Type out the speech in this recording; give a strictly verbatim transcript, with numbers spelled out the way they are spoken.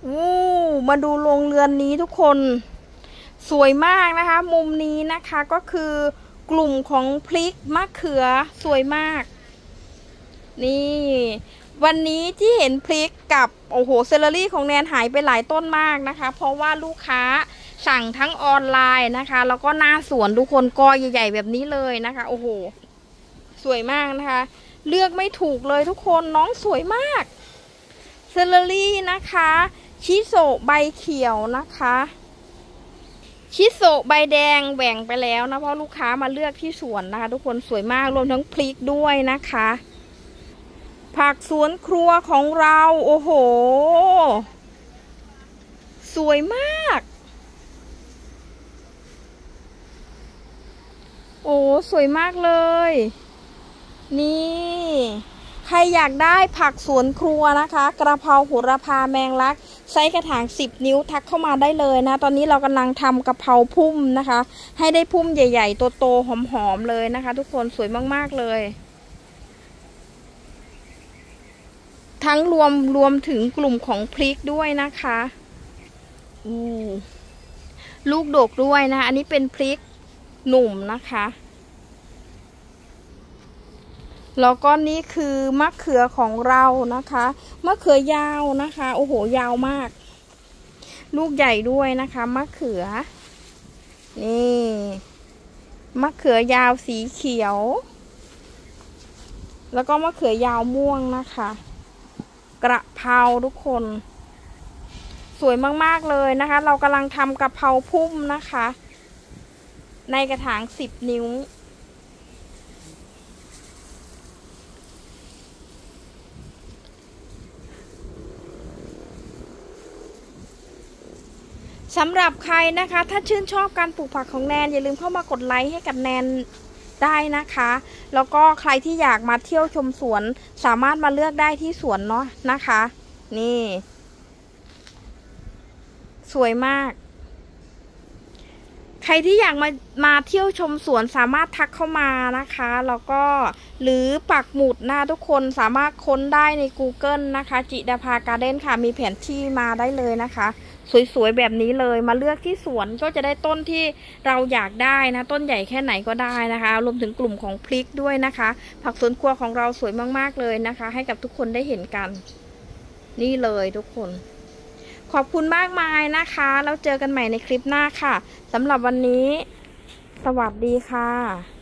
วู้มาดูโรงเรือนนี้ทุกคนสวยมากนะคะมุมนี้นะคะก็คือกลุ่มของพริกมะเขือสวยมากนี่วันนี้ที่เห็นพริกกับโอ้โหเซเลอรี่ของแนนหายไปหลายต้นมากนะคะเพราะว่าลูกค้าสั่งทั้งออนไลน์นะคะแล้วก็หน้าสวนทุกคนกอใหญ่ๆแบบนี้เลยนะคะโอ้โหสวยมากนะคะเลือกไม่ถูกเลยทุกคนน้องสวยมากเซเลอรี่นะคะชิโซใบเขียวนะคะชิโซใบแดงแหว่งไปแล้วนะเพราะลูกค้ามาเลือกที่สวนนะคะทุกคนสวยมากรวมทั้งพริกด้วยนะคะผักสวนครัวของเราโอ้โหสวยมากโอ้สวยมากเลยนี่ใครอยากได้ผักสวนครัวนะคะกระเพราโหระพาแมงลักไซส์กระถางสิบนิ้วทักเข้ามาได้เลยนะตอนนี้เรากำลังทำกะเพราพุ่มนะคะให้ได้พุ่มใหญ่ๆโตๆหอมๆเลยนะคะทุกคนสวยมากๆเลยทั้งรวมรวมถึงกลุ่มของพริกด้วยนะคะอู้ลูกดกด้วยนะอันนี้เป็นพริกหนุ่มนะคะแล้วก็นี่คือมะเขือของเรานะคะมะเขือยาวนะคะโอ้โหยาวมากลูกใหญ่ด้วยนะคะมะเขือนี่มะเขือยาวสีเขียวแล้วก็มะเขือยาวม่วงนะคะกระเพราทุกคนสวยมากๆเลยนะคะเรากำลังทำกะเพราพุ่มนะคะในกระถางสิบนิ้วสำหรับใครนะคะถ้าชื่นชอบการปลูกผักของแนนอย่าลืมเข้ามากดไลค์ให้กับแนนได้นะคะแล้วก็ใครที่อยากมาเที่ยวชมสวนสามารถมาเลือกได้ที่สวนเนาะนะคะนี่สวยมากใครที่อยากมามาเที่ยวชมสวนสามารถทักเข้ามานะคะแล้วก็หรือปักหมุดนะทุกคนสามารถค้นได้ใน กูเกิล นะคะจิดาภาการ์เด้นค่ะมีแผนที่มาได้เลยนะคะสวยๆแบบนี้เลยมาเลือกที่สวนก็จะได้ต้นที่เราอยากได้นะต้นใหญ่แค่ไหนก็ได้นะคะรวมถึงกลุ่มของพริกด้วยนะคะผักสวนครัวของเราสวยมากๆเลยนะคะให้กับทุกคนได้เห็นกันนี่เลยทุกคนขอบคุณมากมายนะคะแล้วเจอกันใหม่ในคลิปหน้าค่ะสำหรับวันนี้สวัสดีค่ะ